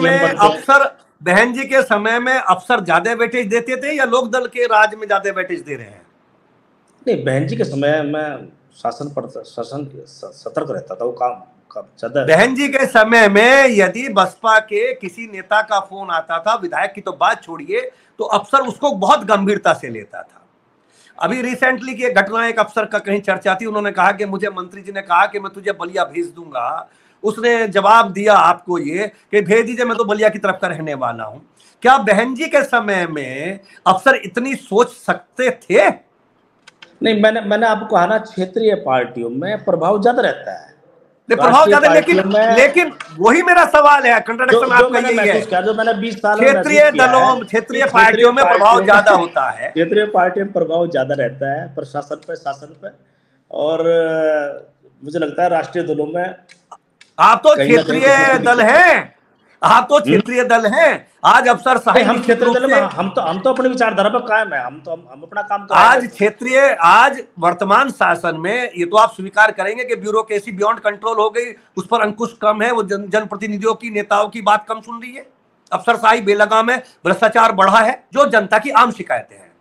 में अफसर ज्यादा वेटेज देते थे या लोक दल के राज में ज्यादा वेटेज दे रहे हैं? नहीं, बहन जी के समय में शासन सतर्क रहता था, वो काम ज्यादा। बहन जी के समय में यदि बसपा के किसी नेता का फोन आता था, विधायक की तो बात छोड़िए, तो अफसर उसको बहुत गंभीरता से लेता था। अभी रिसेंटली की एक घटना, एक अफसर का कहीं चर्चा थी, उन्होंने कहा कि मुझे मंत्री जी ने कहा कि मैं तुझे बलिया भेज दूंगा। उसने जवाब दिया आपको ये कि भेज दीजिए, मैं तो बलिया की तरफ का रहने वाला हूं। क्या बहन जी के समय में अफसर इतनी सोच सकते थे? नहीं, मैंने आपको कहा ना, क्षेत्रीय पार्टियों में प्रभाव ज्यादा रहता है, प्रभाव ज्यादा, लेकिन वही मेरा सवाल है, कंट्राडिक्शन आपका यही है। जो मैंने 20 साल क्षेत्रीय पार्टियों में प्रभाव ज्यादा होता है, क्षेत्रीय पार्टियों में प्रभाव ज्यादा रहता है प्रशासन पे, शासन पे, और मुझे लगता है राष्ट्रीय दलों में। आप तो क्षेत्रीय दल हैं, आप तो क्षेत्रीय दल हैं। आज अफसर साहब, हम क्षेत्रीय दल में, हम तो अपनी विचारधारा पर कायम है, हम अपना काम कर रहे हैं। आज क्षेत्रीय, आज वर्तमान शासन में ये तो आप स्वीकार करेंगे कि ब्यूरोक्रेसी बियॉन्ड कंट्रोल हो गई, उस पर अंकुश कम है, वो जनप्रतिनिधियों की, नेताओं की बात कम सुन रही है, अफसरशाही बेलगाम है, भ्रष्टाचार बढ़ा है, जो जनता की आम शिकायतें हैं।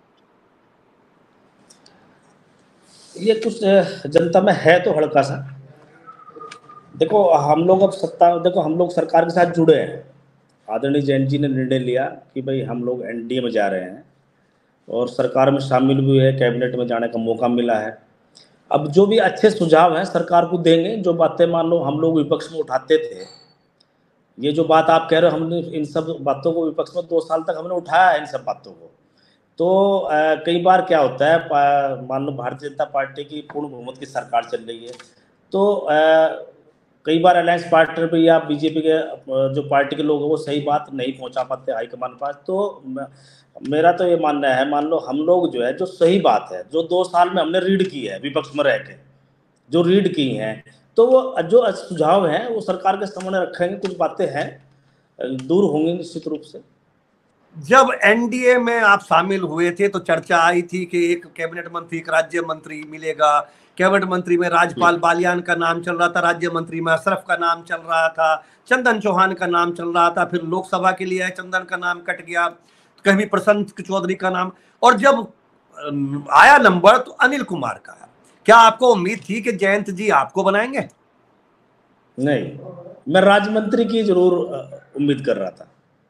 ये कुछ जनता में है तो हल्का सा। देखो हम लोग अब हम लोग सरकार के साथ जुड़े हैं। आदरणीय जैन जी ने निर्णय लिया कि भाई हम लोग एनडीए में जा रहे हैं और सरकार में शामिल भी है, कैबिनेट में जाने का मौका मिला है। अब जो भी अच्छे सुझाव हैं सरकार को देंगे। जो बातें मान लो हम लोग विपक्ष में उठाते थे, ये जो बात आप कह रहे हो, हमने इन सब बातों को विपक्ष में 2 साल तक हमने उठाया है इन सब बातों को। तो कई बार क्या होता है, मान लो भारतीय जनता पार्टी की पूर्ण बहुमत की सरकार चल रही है, तो कई बार अलायंस पार्टनर पे या बीजेपी के जो पार्टी के लोग हैं वो सही बात नहीं पहुंचा पाते हाईकमान पास। तो मेरा तो ये मानना है, मान लो हम लोग जो है, जो सही बात है, जो 2 साल में हमने रीड की है विपक्ष में रह के, जो रीड की हैं, तो वो जो सुझाव हैं वो सरकार के सामने रखेंगे। कुछ बातें हैं दूर होंगी निश्चित रूप से। जब एनडीए में आप शामिल हुए थे तो चर्चा आई थी कि एक कैबिनेट मंत्री, एक राज्य मंत्री मिलेगा। कैबिनेट मंत्री में राजपाल बालियान का नाम चल रहा था, राज्य मंत्री में अशरफ का नाम चल रहा था, चंदन चौहान का नाम चल रहा था, फिर लोकसभा के लिए चंदन का नाम कट गया, कहीं प्रशांत चौधरी का नाम, और जब आया नंबर तो अनिल कुमार का। क्या आपको उम्मीद थी कि जयंत जी आपको बनाएंगे? नहीं, मैं राज्य मंत्री की जरूर उम्मीद कर रहा था।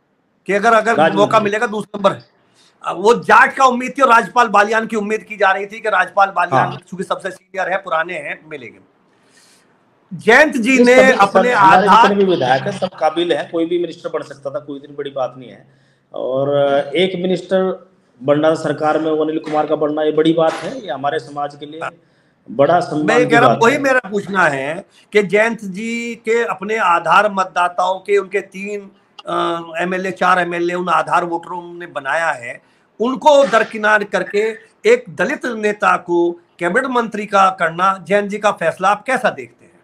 कि अगर अगर मौका मिलेगा दूसरा नंबर। वो जाट का उम्मीद थी और राजपाल बालियान की उम्मीद की जा रही थी कि राजपाल बालियान चूंकि सबसे सीनियर है, पुराने हैं, मिलेंगे। जयंत जी ने अपने हमारे आधार, जितने भी विधायक है सब काबिल है, कोई भी मिनिस्टर बन सकता था, कोई इतनी बड़ी बात नहीं है। और एक मिनिस्टर बनना सरकार में अनिल कुमार का बनना ये बड़ी बात है, ये हमारे समाज के लिए बड़ा सम्मान की बात है। वही मेरा पूछना है कि जयंत जी के अपने आधार मतदाताओं के, उनके 3 एमएलए 4 एमएलए उन आधार वोटरों ने बनाया है, उनको दरकिनार करके एक दलित नेता को कैबिनेट मंत्री का करना जयंत जी का फैसला आप कैसा देखते हैं?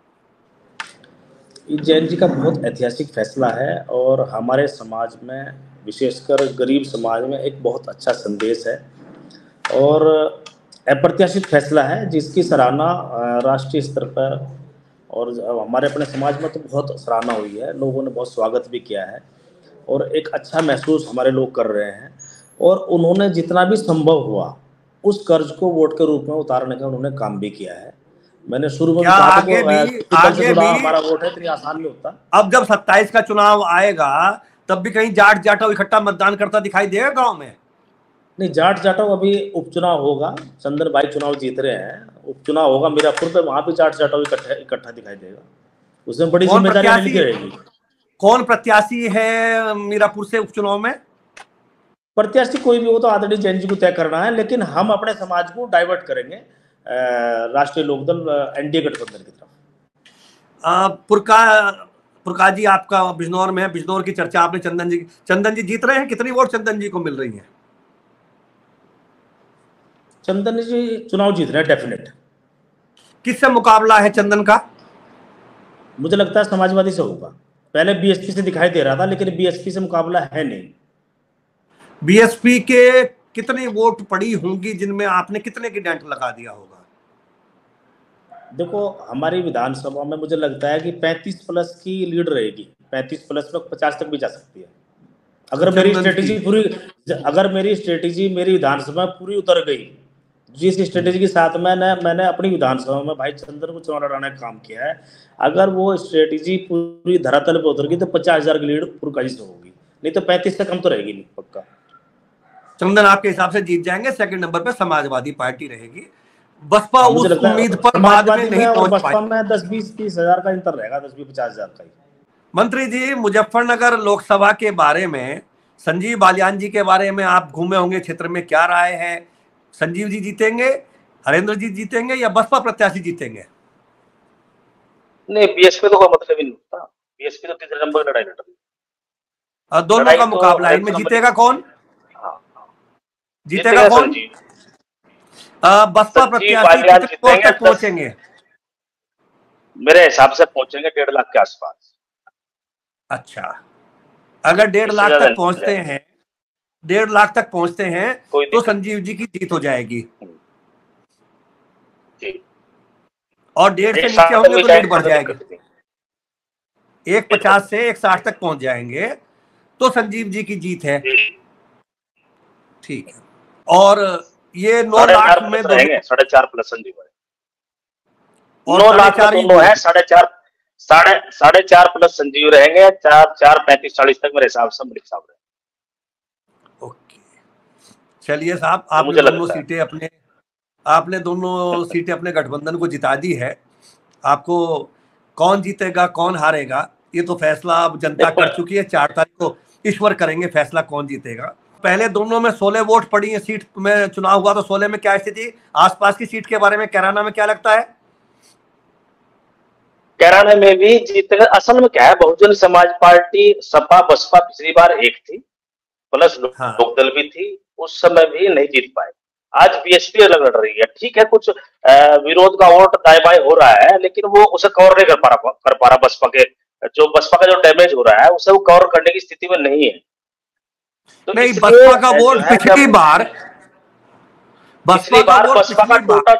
जयंत जी का बहुत ऐतिहासिक फैसला है और हमारे समाज में, विशेषकर गरीब समाज में एक बहुत अच्छा संदेश है और अप्रत्याशित फैसला है जिसकी सराहना राष्ट्रीय स्तर पर और हमारे अपने समाज में तो बहुत सराहना हुई है, लोगों ने बहुत स्वागत भी किया है और एक अच्छा महसूस हमारे लोग कर रहे हैं। और उन्होंने जितना भी संभव हुआ उस कर्ज को वोट के रूप में उतारने का उन्होंने काम भी किया है। मैंने शुरू में कहा था कि हमारा वोट है, इतनी आसान नहीं होता। अब जब 27 का चुनाव आएगा तब भी कहीं जाट जाटो इकट्ठा मतदान करता दिखाई देगा गांव में? नहीं, जाट जाटो अभी उपचुनाव होगा, चंदन भाई चुनाव जीत रहे हैं, उपचुनाव होगा मीरापुर पे, वहां भी जाट जाटो इकट्ठा दिखाई देगा, उसमें बड़ी जिम्मेदारी लेनी रहेगी। कौन प्रत्याशी है मीरापुर से उपचुनाव में? प्रत्याशी कोई भी हो तो आदरणीय जैन जी को तय करना है, लेकिन हम अपने समाज को डाइवर्ट करेंगे राष्ट्रीय लोकदल एनडीए गठबंधन की तरफ। पुरका जी आपका बिजनौर में है, बिजनौर की चर्चा आपने, चंदन जी जीत रहे हैं, कितनी वोट चंदन जी को मिल रही है? चंदन जी चुनाव जीत रहे हैं डेफिनेट। किससे मुकाबला है चंदन का? मुझे लगता है समाजवादी से होगा, पहले बीएसपी से दिखाई दे रहा था लेकिन बीएसपी से मुकाबला है नहीं। बीएसपी के कितनी वोट पड़ी होंगी जिनमें आपने कितने की डेंट लगा दिया होगा? देखो, हमारी विधानसभा में मुझे लगता है कि 35 प्लस की लीड रहेगी, 35 प्लस में 50 तक भी जा सकती है अगर मेरी स्ट्रेटेजी मेरी विधानसभा में पूरी उतर गई। जिस स्ट्रेटेजी के साथ मैंने अपनी विधानसभा में भाई चंदन को चुनाव लड़ाने का काम किया है, अगर वो स्ट्रेटेजी पूरी धरातल पर उतर गई तो 50,000 की लीड पुरकाजी से होगी, नहीं तो 35 से कम तो रहेगी नहीं पक्का। चंदन आपके हिसाब से जीत जाएंगे, सेकंड नंबर पे समाजवादी पार्टी रहेगी। बसपा उस उम्मीद पर बाद में नहीं पहुंच पाई। बसपा में 10-20-30 हजार का अंतर रहेगा, 10-20-50 हजार का ही। मंत्री जी, मुजफ्फरनगर लोकसभा के बारे में, संजीव बालियान जी के बारे में आप घूमे होंगे क्षेत्र में, क्या राय है? संजीव जी जीतेंगे, हरेंद्र जी जीतेंगे या बसपा प्रत्याशी जीतेंगे? नहीं, बीएसपी तो कोई मतलब ही नहीं होता, बीएसपी तो तीसरे नंबर की लड़ाई लड़ रही है। दोनों का मुकाबला, इनमें जीतेगा कौन? जीतेगा कौन? बसपा प्रत्याशी कितने वोट तक पहुंचेंगे? मेरे हिसाब से पहुंचेंगे 1.5 लाख के आसपास। अच्छा, अगर 1.5 लाख तक पहुंचते हैं, 1.5 लाख तक पहुंचते हैं तो संजीव जी की जीत हो जाएगी। और 1.5 से नीचे होंगे तो लीड बढ़ जाएगी। 1.50 से 1.60 तक पहुंच जाएंगे तो संजीव जी की जीत है। ठीक है। और ये 9 लाख में 4.5 प्लस संजीव है, 9 लाख तो है, 4.5 प्लस संजीव रहेंगे, 4 35 40 तक मेरे हिसाब से मेरे हिसाब रहे। ओके, चलिए साहब, आपने दोनों सीटें अपने गठबंधन को जिता दी है। आपको कौन जीतेगा कौन हारेगा ये तो फैसला अब जनता कर चुकी है। 4 तारीख को ईश्वर करेंगे फैसला कौन जीतेगा। पहले दोनों में 16 वोट पड़ी है, सीट में चुनाव हुआ तो 16 में क्या स्थिति? आसपास की सीट के बारे में कैराना में क्या लगता है? कैराना में भी जीतेगा। असल में क्या है, बहुजन समाज पार्टी, सपा बसपा पिछली बार एक थी, प्लस लोकदल भी थी, उस समय भी नहीं जीत पाए। आज बीएसपी अलग लड़ रही है। ठीक है, कुछ विरोध का वोट दाएं बाएं हो रहा है, लेकिन वो उसे कवर नहीं कर पा रहा बसपा का जो डैमेज हो रहा है उसे वो कवर करने की स्थिति में नहीं है। तो नहीं, बसपा का वोट पिछली बार बसपा का टोटल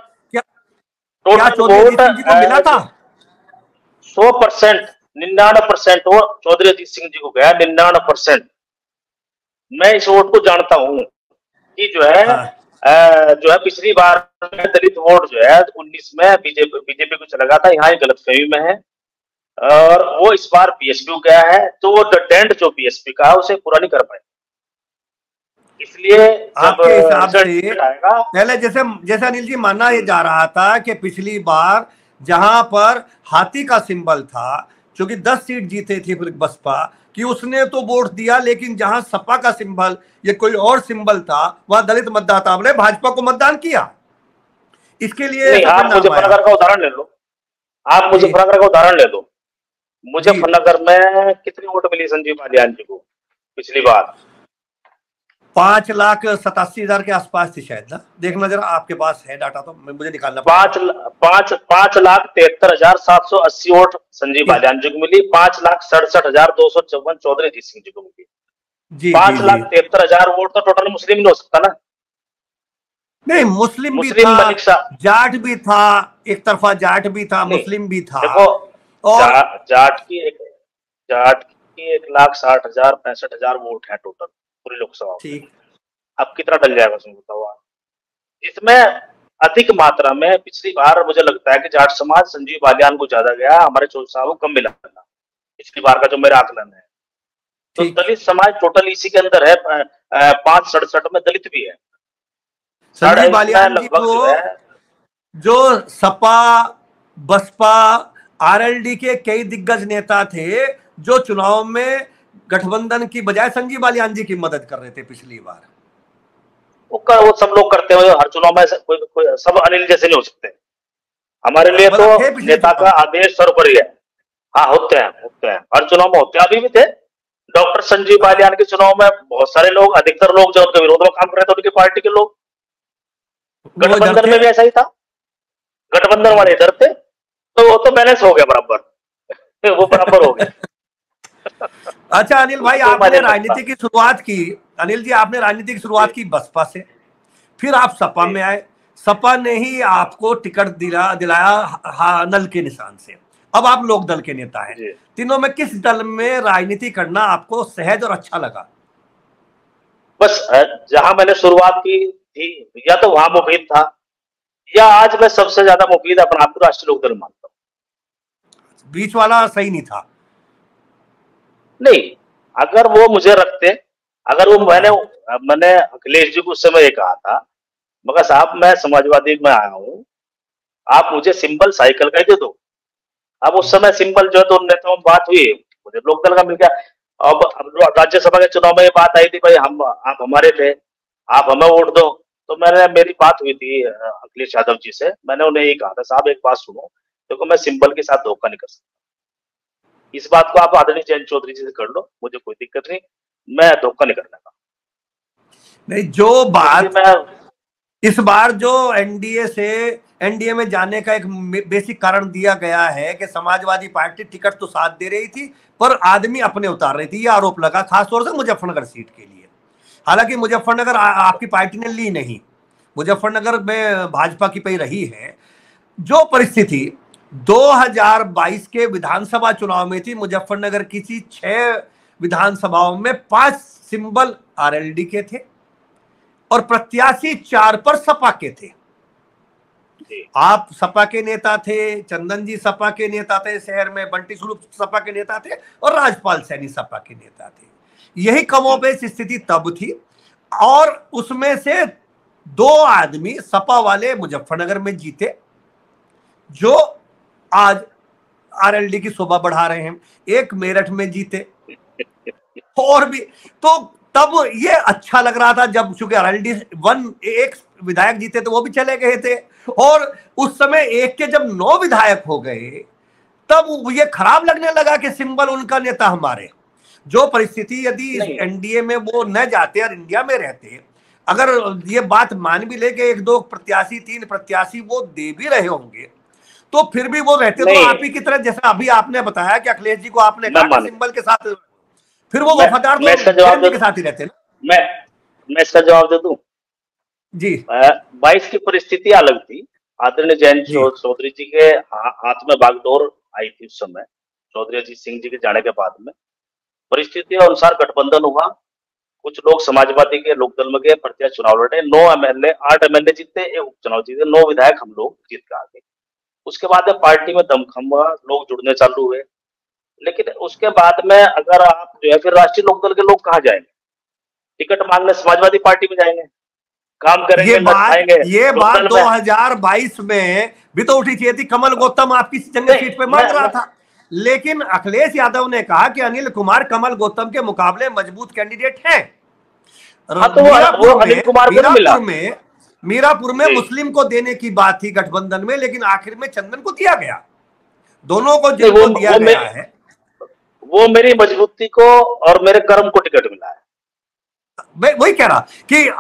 वोट मिला था 100%, 99% वो चौधरी अजीत सिंह जी को गया, 99%। मैं इस वोट को जानता हूं कि जो है पिछली बार दलित वोट जो है 19 में बीजेपी को चला गया था। यहाँ गलतफहमी में है। और वो इस बार बीएसपी गया है, तो वो टेंट जो बीएसपी का है उसे पूरा नहीं कर पाए। इसलिए आपके हिसाब से आएगा, पहले जैसे जैसे अनिल जी माना ये जा रहा था कि पिछली बार जहां पर हाथी का सिंबल था, क्योंकि 10 सीट जीते थे फिर बसपा कि उसने तो वोट दिया, लेकिन जहां सपा का सिंबल या कोई और सिंबल था वहां दलित मतदाताओं ने भाजपा को मतदान किया। इसके लिए आप मुजफ्फरनगर का उदाहरण ले लो, आप मुजफ्फरनगर का उदाहरण ले लो। मुजफ्फरनगर में कितनी वोट मिली संजीव बालियान जी को पिछली बार? 5,87,000 के आसपास थी शायद ना, देखना जरा, आपके पास है डाटा तो मुझे निकालना। 5,67,780 वोट संजीव बालियान जी को मिली, 5,67,254 चौधरी जी सिंह जी को मिली। 5,73,000 वोट तो टोटल मुस्लिम नहीं हो सकता ना? नहीं, मुस्लिम भी था, जाट भी था, एक तरफा जाट भी था, मुस्लिम भी था। देखो, और जाट की 1,60,000 65,000 वोट है टोटल पूरी लोकसभा। ठीक, अब कितना डल जाएगा उसमें बताओ आप? इसमें अधिक मात्रा में पिछली बार मुझे लगता है कि जाट समाज संजीव बालियान को ज्यादा गया, हमारे चौधरी साहब को कम मिला पिछली बार का जो मेरा आकलन है। तो दलित समाज टोटल इसी के अंदर है, 567 में दलित भी है। संजीव बालियान जी को जो सपा बसपा आरएलडी के कई दिग्गज नेता थे जो चुनाव में गठबंधन की बजाय संजीव बालियान जी की मदद कर रहे थे पिछली बार। वो सब लोग करते हैं हर चुनाव में, कोई सब अनिल जैसे नहीं हो सकते। हमारे लिए तो नेता का आदेश सर्वोपरि है। हाँ, होते हैं हर चुनाव में होते हैं, अभी भी थे। डॉक्टर संजीव बालियान के चुनाव में बहुत सारे लोग, अधिकतर लोग जो उनके विरोध में काम कर रहे थे उनकी पार्टी के लोग, गठबंधन में भी ऐसा ही था, गठबंधन वाले इधर थे, तो वो तो बैलेंस हो गया बराबर, वो बराबर हो गया। अच्छा अनिल भाई, आपने राजनीति की शुरुआत की, अनिल जी आपने राजनीति की शुरुआत की बसपा से, फिर आप सपा में आए, सपा ने ही आपको टिकट दिलाया नल के निशान से, अब आप लोक दल के नेता हैं। तीनों में किस दल में राजनीति करना आपको सहज और अच्छा लगा? बस जहां मैंने शुरुआत की थी, या तो वहां मुफीद था, या आज मैं सबसे ज्यादा मुफीद अपने आप को राष्ट्रीय लोकदल मानता हूं। बीच वाला सही नहीं था? नहीं, अगर वो मुझे रखते, अगर वो मैंने अखिलेश जी को उस समय ये कहा था, मगर साहब मैं समाजवादी में आया हूं, आप मुझे सिंबल साइकिल का ही दे दो। अब उस समय सिंबल जो है तो नेताओं में बात हुई, मुझे लोकदल का मिल गया। अब राज्यसभा के चुनाव में ये बात आई थी, भाई आप हमारे थे, आप हमें वोट दो, तो मेरी बात हुई थी अखिलेश यादव जी से, मैंने उन्हें यही कहा था, साहब एक बात सुनो, देखो मैं सिंबल के साथ धोखा नहीं कर सकता, इस बात को आप आदरणीय जयंत चौधरी जी से कर लो, मुझे कोई दिक्कत नहीं, मैं धोखा नहीं करने का। नहीं, जो बात इस बार जो एनडीए में जाने का एक बेसिक कारण दिया गया है कि समाजवादी पार्टी टिकट तो साथ दे रही थी पर आदमी अपने उतार रही थी, यह आरोप लगा खासतौर से मुजफ्फरनगर सीट के लिए। हालांकि मुजफ्फरनगर आपकी पार्टी ने ली नहीं, मुजफ्फरनगर में भाजपा की पे रही है। जो परिस्थिति 2022 के विधानसभा चुनाव में थी, मुजफ्फरनगर की 6 विधानसभाओं में 5 सिंबल आरएलडी के थे और प्रत्याशी 4 पर सपा के थे। आप सपा के नेता थे, चंदन जी सपा के नेता थे शहर में, बंटी स्वरूप सपा के नेता थे और राजपाल सैनी सपा के नेता थे। यही कमोबेश स्थिति तब थी और उसमें से 2 आदमी सपा वाले मुजफ्फरनगर में जीते जो आज आरएलडी की शोभा बढ़ा रहे हैं, एक मेरठ में जीते और भी। तो तब ये अच्छा लग रहा था जब चूंकि आरएलडी 1 विधायक जीते तो वो भी चले गए थे, और उस समय एक के जब 9 विधायक हो गए तब ये खराब लगने लगा कि सिंबल उनका नेता हमारे। जो परिस्थिति यदि एनडीए में वो न जाते और इंडिया में रहते, अगर ये बात मान भी ले कि 1-2 प्रत्याशी 3 प्रत्याशी वो दे भी रहे होंगे तो फिर भी वो रहते तो आप ही की तरह, जैसा अभी आपने बताया कि अखिलेश जी को आपने कहा सिंबल के साथ, फिर वो वफादार तो के साथ ही रहते ना। मैं इसका जवाब दे दूं जी। 22 की परिस्थिति अलग थी, आदरणीय जयंत चौधरी जी के हाथ में बागडोर आई थी उस समय, चौधरी अजीत सिंह जी के जाने के बाद में परिस्थिति अनुसार गठबंधन हुआ, कुछ लोग समाजवादी के लोकदल में गए, प्रत्याशी चुनाव लड़े, 8 एमएलए जीते, 1 उपचुनाव जीते, 9 विधायक हम लोग जीत के आ गए। उसके बाद पार्टी में दमखम हुआ, लोग जुड़ने चालू हुए, लेकिन उसके बाद में अगर आप जो है फिर राष्ट्रीय लोकदल के लोग कहाँ जाएंगे? टिकट मांगने समाजवादी पार्टी में जाएंगे, काम करेंगे, ये बात 2022 में भी तो उठी थी। कमल गौतम आपकी जंग सीट पे मांग रहा था, लेकिन अखिलेश यादव ने कहा कि अनिल कुमार कमल गौतम के मुकाबले मजबूत कैंडिडेट हैं। मीरापुर में मुस्लिम को देने की बात थी गठबंधन में, लेकिन आखिर में चंदन को दिया गया। दोनों को जिनको दिया गया है, वो मेरी मजबूती को और मेरे कर्म को टिकट मिला है। मैं वही कह रहा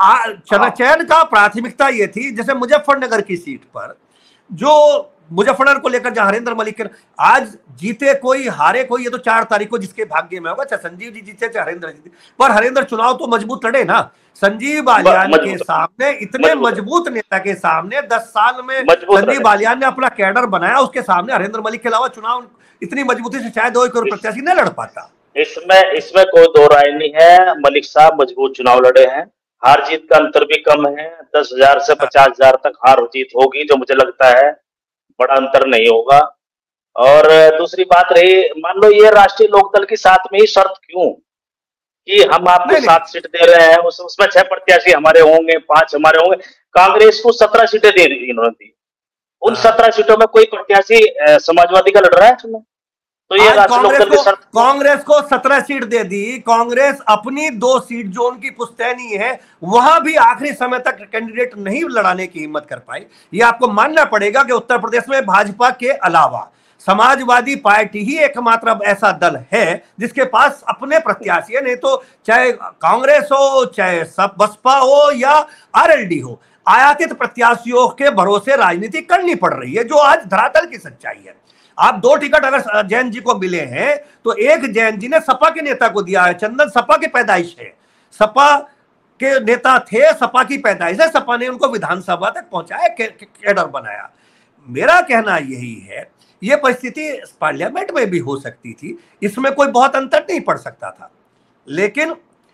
कि चयन का प्राथमिकता ये थी। जैसे मुजफ्फरनगर की सीट पर, जो मुजफ्फरनगर को लेकर जहां हरेंद्र मलिक के, आज जीते कोई हारे कोई, ये तो 4 तारीख को जिसके भाग्य में होगा, चाहे संजीव जी जीते चाहे हरेंद्र जीते, पर हरेंद्र चुनाव तो मजबूत लड़े ना। संजीव बालियान के सामने, इतने मजबूत नेता के सामने 10 साल में संजीव बालियान ने अपना कैडर बनाया, उसके सामने हरेंद्र मलिक के अलावा चुनाव इतनी मजबूती से शायद कोई प्रत्याशी न लड़ पाता। इसमें कोई दो राय नहीं है। मलिक साहब मजबूत चुनाव लड़े हैं, हार जीत का अंतर भी कम है, 10,000 से 50,000 तक हार जीत होगी, जो मुझे लगता है बड़ा अंतर नहीं होगा। और दूसरी बात रही, मान लो ये राष्ट्रीय लोकदल की 7 में ही शर्त क्यों कि हम आपको 7 सीट दे रहे हैं, उसमें 6 प्रत्याशी हमारे होंगे, 5 हमारे होंगे। कांग्रेस को 17 सीटें दे दी इन्होंने दी, उन 17 सीटों में कोई प्रत्याशी समाजवादी का लड़ रहा है इसमें? तो ये कांग्रेस को 17 सीट दे दी। कांग्रेस अपनी 2 सीट जो उनकी पुश्तैनी है, वहां भी आखिरी समय तक कैंडिडेट नहीं लड़ाने की हिम्मत कर पाई। ये आपको मानना पड़ेगा कि उत्तर प्रदेश में भाजपा के अलावा समाजवादी पार्टी ही एकमात्र अब ऐसा दल है जिसके पास अपने प्रत्याशी है। नहीं तो चाहे कांग्रेस हो, चाहे बसपा हो या आरएलडी हो, आयातित प्रत्याशियों के भरोसे राजनीति करनी पड़ रही है, जो आज धरातल की सच्चाई है। आप 2 टिकट अगर जैन जी को मिले हैं, तो एक जैन जी ने सपा के नेता को दिया है। चंदन सपा की पैदाइश है, सपा के नेता थे, सपा की पैदाइश है, सपा ने उनको विधानसभा तक पहुंचाया, कैडर बनाया। मेरा कहना यही है, यह परिस्थिति पार्लियामेंट में भी हो सकती थी, इसमें कोई बहुत अंतर नहीं पड़ सकता था। लेकिन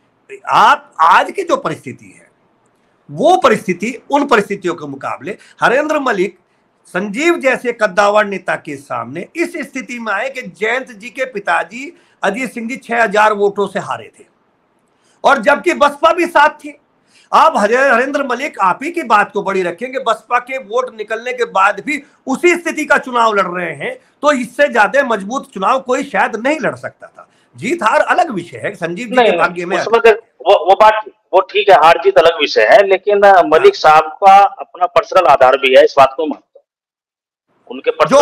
आप आज की जो परिस्थिति है, वो परिस्थिति उन परिस्थितियों के मुकाबले हरेंद्र मलिक संजीव जैसे कद्दावर नेता के सामने इस स्थिति में आए कि जयंत जी के पिताजी अजीत सिंह जी 6,000 वोटों से हारे थे, और जबकि बसपा भी साथ थी। आप हरेंद्र मलिक आप ही की बात को बड़ी रखेंगे, बसपा के वोट निकलने के बाद भी उसी स्थिति का चुनाव लड़ रहे हैं, तो इससे ज्यादा मजबूत चुनाव कोई शायद नहीं लड़ सकता था। जीत हार अलग विषय है, संजीव जी के भाग्य में वो बात वो ठीक है, हार जीत अलग विषय है, लेकिन मलिक साहब का अपना पर्सनल आधार भी है, इस बात को मानता हूं। उनके जो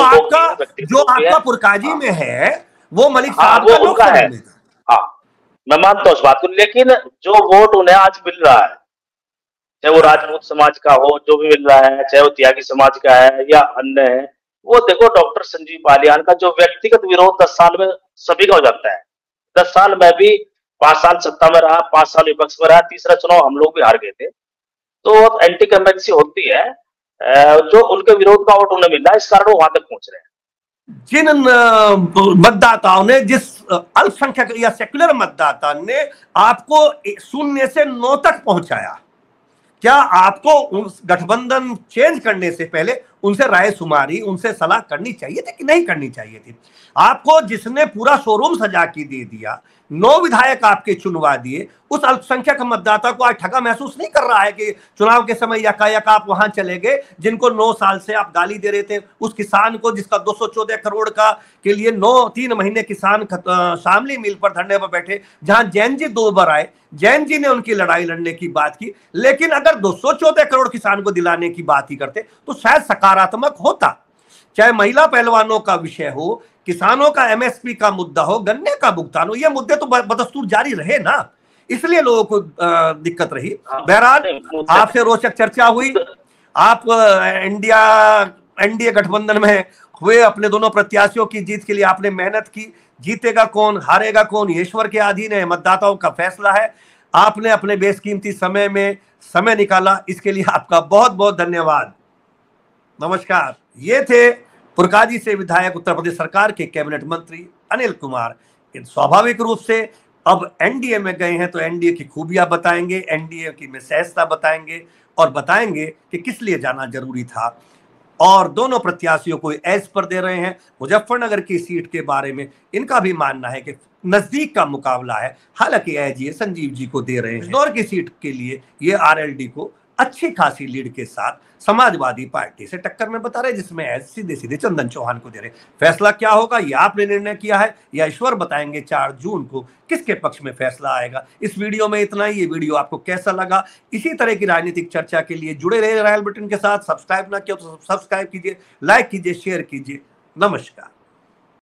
आपका पुरकाजी में है, वो मलिक साहब वो उनका है। हाँ, मैं मानता हूँ उस बात को, लेकिन जो वोट उन्हें आज मिल रहा है, चाहे वो राजपूत समाज का हो, जो भी मिल रहा है, चाहे वो त्यागी समाज का है या अन्य है, वो देखो डॉक्टर संजीव बालियान का जो व्यक्तिगत विरोध 10 साल में सभी का हो जाता है। 10 साल में भी 5 साल सत्ता में रहा, 5 साल विपक्ष में रहा, तीसरा चुनाव हम लोग भी हार गए थे, तो एंटी कमेंसी होती है, जो उनके विरोध का वोट उन्हें मिल रहा है, इस कारण वो वहां तक पहुंच रहे हैं। जिन मतदाताओं ने, जिस अल्पसंख्यक या सेक्युलर मतदाता ने आपको 0 से 9 तक पहुंचाया, क्या आपको उस गठबंधन चेंज करने से पहले उनसे राय शुमारी, उनसे सलाह करनी चाहिए थी कि नहीं करनी चाहिए थी? आपको जिसने पूरा शोरूम सजा के दे दिया, 9 विधायक आपके चुनवा दिए, उस अल्पसंख्यक मतदाता को आज ठगा महसूस नहीं कर रहा है कि चुनाव के समय यकायक आप वहां चले गए, जिनको 9 साल से आप गाली दे रहे थे, उस किसान को जिसका 214 करोड़ का के लिए 3 महीने किसान शामली मिल पर धरने पर बैठे, जहां जैन जी 2 बार आए, जैन जी ने उनकी लड़ाई लड़ने की बात की। लेकिन अगर 214 करोड़ किसान को दिलाने की बात ही करते तो शायद सकारात्मक होता। चाहे महिला पहलवानों का विषय हो, किसानों का एमएसपी का मुद्दा हो, गन्ने का भुगतान हो, ये मुद्दे तो बदस्तूर जारी रहे ना, इसलिए लोगों को दिक्कत रही। बहरहाल आपसे रोचक चर्चा हुई। आप एनडीए गठबंधन में हुए, अपने दोनों प्रत्याशियों की जीत के लिए आपने मेहनत की। जीतेगा कौन, हारेगा कौन, ईश्वर के अधीन है, मतदाताओं का फैसला है। आपने अपने बेशकीमती समय में समय निकाला, इसके लिए आपका बहुत बहुत धन्यवाद। नमस्कार। ये थे पुरकाजी से विधायक, उत्तर प्रदेश सरकार के कैबिनेट मंत्री अनिल कुमार। स्वाभाविक रूप से अब एनडीए में गए हैं तो एनडीए की खूबियां बताएंगे, एनडीए की विशेषता बताएंगे और बताएंगे कि किस लिए जाना जरूरी था और दोनों प्रत्याशियों को एज पर दे रहे हैं। मुजफ्फरनगर की सीट के बारे में इनका भी मानना है कि नजदीक का मुकाबला है, हालांकि एज ये संजीव जी को दे रहे हैं। इंदौर की सीट के लिए ये आरएलडी को अच्छी खासी लीड के साथ समाजवादी पार्टी से टक्कर में बता रहे, जिसमें एज सीधे सीधे चंदन चौहान को दे रहे। फैसला क्या होगा ये आपने निर्णय किया है या ईश्वर बताएंगे 4 जून को किसके पक्ष में फैसला आएगा। इस वीडियो में इतना ही। ये वीडियो आपको कैसा लगा? इसी तरह की राजनीतिक चर्चा के लिए जुड़े रहे रॉयल ब्रिटेन के साथ। सब्सक्राइब ना किया तो सब्सक्राइब कीजिए, लाइक कीजिए, शेयर कीजिए। नमस्कार।